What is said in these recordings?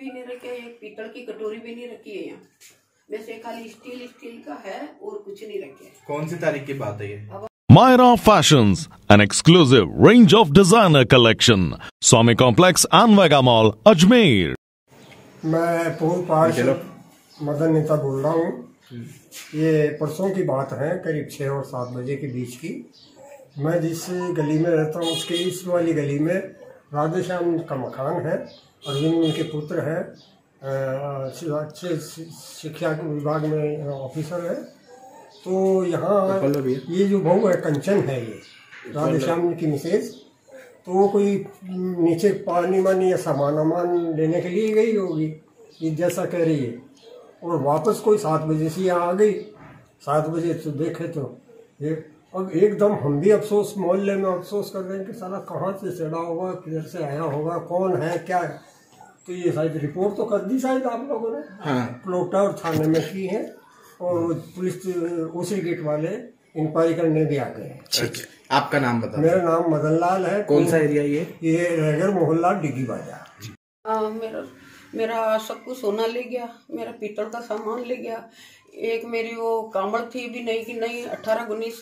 भी नहीं रखे, एक पीतल की कटोरी भी नहीं रखी है यहाँ। वैसे खाली स्टील का है और कुछ नहीं रखे। कौन सी तारीख की बात है ये? Myra Fashions, an exclusive range of designer collection. Swami Complex and Vega Mall, Ajmer. मैं पूर्व पार्षद मदन नेता बोल रहा हूँ। ये परसों की बात है, करीब 6 और 7 बजे के बीच की। मैं जिस गली में रहता हूँ उसके इस वाली गली में राधे श्याम का मकान है। अरविंद उनके पुत्र है, अच्छे शिक्षा विभाग में ऑफिसर है। तो यहाँ ये जो बहू है कंचन है, ये राधे श्याम की मिसेज, तो वो कोई नीचे पानी मानी या सामान वामान लेने के लिए गई होगी, ये जैसा कह रही है। और वापस कोई 7 बजे से यहाँ आ गई। 7 बजे तो देखे तो ये, अब एकदम हम भी अफसोस, मोहल्ले में अफसोस कर रहे हैं कि साला कहाँ से चढ़ा होगा, किधर से आया होगा, कौन है क्या है। तो ये शायद रिपोर्ट तो कर दी शायद आप लोगों ने। हाँ। प्लोटा और थाने में की है, और पुलिस ओसी गेट वाले इंक्वायरी करने भी आ गए। अच्छा, आपका नाम बताओ। मेरा नाम मदन लाल है। कौन सा एरिया ये रैगर मोहल्ला डिग्गी बाजार। मेरा सब कुछ सोना ले गया, मेरा पीतल का सामान ले गया। एक मेरी वो कामड़ थी भी नहीं कि नहीं, 18-19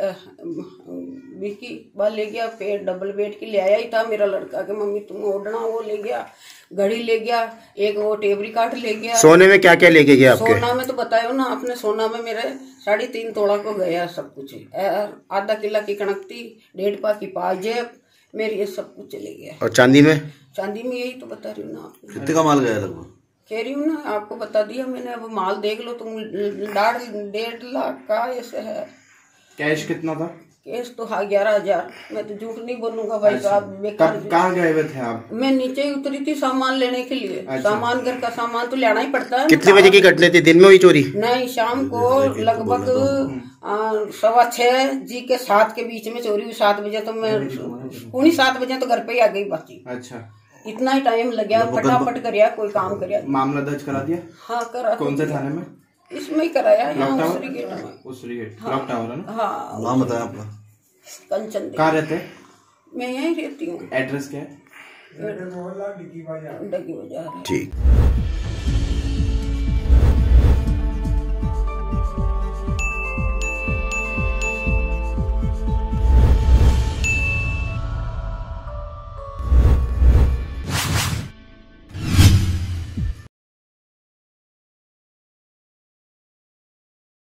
की बाल ले गया। फिर डबल बेड की ले आया ही था मेरा लड़का के मम्मी तुम ओढ़ना, वो ले गया। घड़ी ले गया, एक वो टेबरी कार्ड ले गया। सोने में क्या क्या लेके गया आपके? सोना में तो बतायो ना आपने, सोना में मेरे 3.5 तोला को गया सब कुछ। आधा किला की कणक थी, 1.5 पा की पाजेब मेरी, ये सब कुछ चले गया। और चांदी में? चांदी में यही तो बता रही हूँ ना आपको। कितने का माल गया लगभग? कह रही हूँ ना आपको, बता दिया मैंने। अब माल देख लो तुम, 1.5 लाख का ऐसे है। कैश कितना था? कैश तो 11,000। मैं तो झूठ नहीं बोलूंगा भाई साहब। कहाँ गए हुए थे आप? मैं नीचे ही उतरी थी सामान लेने के लिए। सामान, घर का सामान तो लेना ही पड़ता है। कितने बजे की घटना थी? दिन में हुई चोरी? नहीं, शाम को लगभग 6:15 जी के 7 के बीच में चोरी हुई। 7 बजे तो मैं 7 बजे तो घर पे ही आ गई बाकी। अच्छा, इतना ही टाइम लग गया, फटाफट करिया कोई काम करिया। मामला दर्ज करा दिया? हाँ करा। कौन से थाने में? इसमें ही कराया, यहाँ उसरी गेट में। उसरी गेट, क्लॉक टावर है ना? हाँ। नाम बताया आपका? कंचन। कहाँ रहते? मैं यहीं रहती हूँ। एड्रेस क्या है? मोहल्ला डिग्गी बाजार। डिग्गी बाजार। ठीक।